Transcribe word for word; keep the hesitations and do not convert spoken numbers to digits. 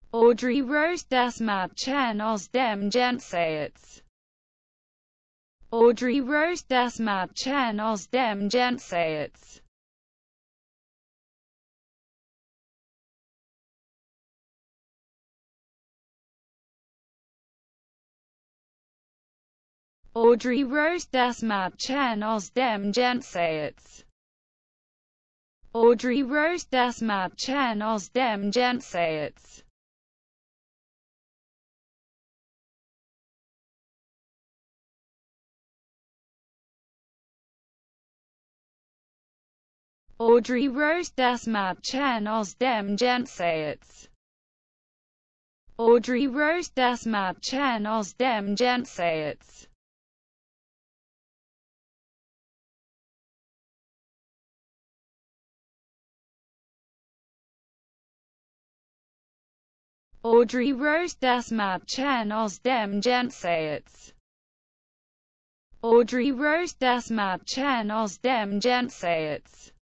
Audrey Rose das Mädchen aus dem Jenseits. Audrey Rose das Mädchen aus dem Jenseits. Audrey Rose das Mädchen aus dem Jenseits. Audrey Rose das Mädchen aus dem Jenseits. Audrey Rose das Mädchen aus dem Jenseits. Audrey Rose das Mädchen aus dem Jenseits. Audrey Rose das Mädchen aus dem Jenseits. Audrey Rose das Mädchen aus dem Jenseits.